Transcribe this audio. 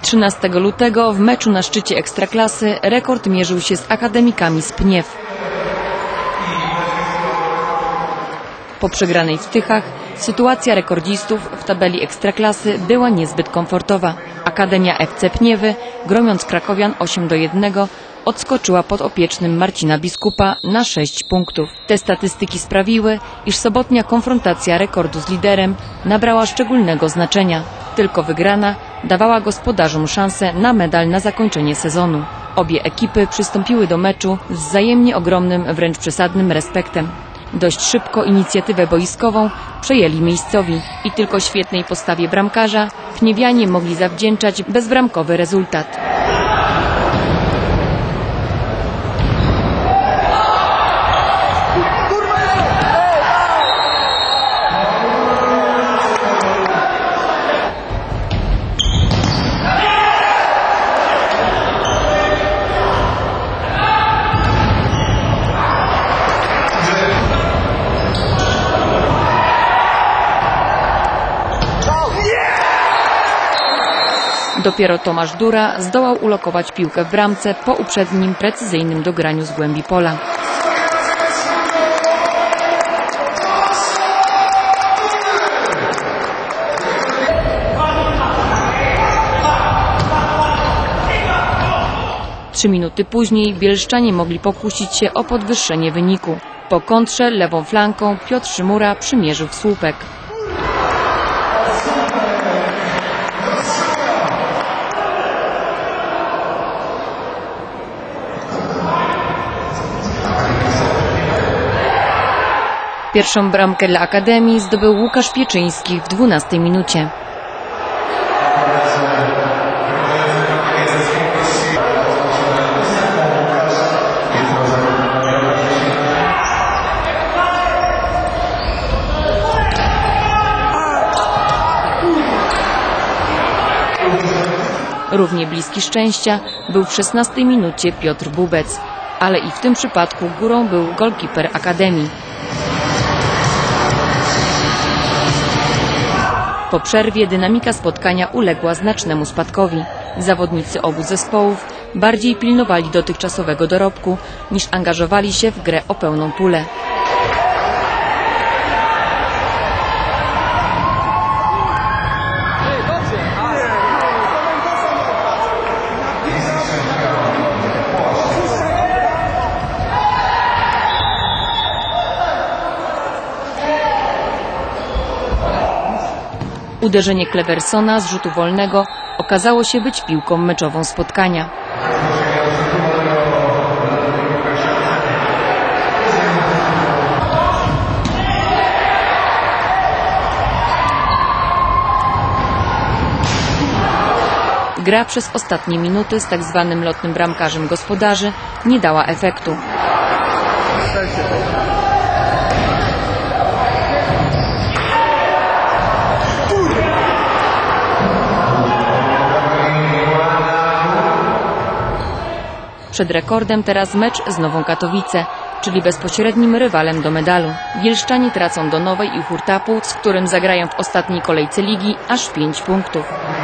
13 lutego w meczu na szczycie Ekstraklasy rekord mierzył się z akademikami z Pniew. Po przegranej w Tychach sytuacja rekordzistów w tabeli Ekstraklasy była niezbyt komfortowa. Akademia FC Pniewy, gromiąc krakowian 8-1, odskoczyła podopiecznym Marcina Biskupa na 6 punktów. Te statystyki sprawiły, iż sobotnia konfrontacja rekordu z liderem nabrała szczególnego znaczenia. Tylko wygrana dawała gospodarzom szansę na medal na zakończenie sezonu. Obie ekipy przystąpiły do meczu z wzajemnie ogromnym, wręcz przesadnym respektem. Dość szybko inicjatywę boiskową przejęli miejscowi i tylko świetnej postawie bramkarza pniewianie mogli zawdzięczać bezbramkowy rezultat. Dopiero Tomasz Dura zdołał ulokować piłkę w bramce po uprzednim precyzyjnym dograniu z głębi pola. Trzy minuty później bielszczanie mogli pokusić się o podwyższenie wyniku. Po kontrze lewą flanką Piotr Szymura przymierzył w słupek. Pierwszą bramkę dla Akademii zdobył Łukasz Pieczyński w 12 minucie. Równie bliski szczęścia był w 16 minucie Piotr Bubec, ale i w tym przypadku górą był golkiper Akademii. Po przerwie dynamika spotkania uległa znacznemu spadkowi. Zawodnicy obu zespołów bardziej pilnowali dotychczasowego dorobku, niż angażowali się w grę o pełną pulę. Uderzenie Cleversona z rzutu wolnego okazało się być piłką meczową spotkania. Gra przez ostatnie minuty z tak zwanym lotnym bramkarzem gospodarzy nie dała efektu. Przed rekordem teraz mecz z Nową Katowice, czyli bezpośrednim rywalem do medalu. Bielszczanie tracą do Nowej i Hurtapu, z którym zagrają w ostatniej kolejce ligi aż 5 punktów.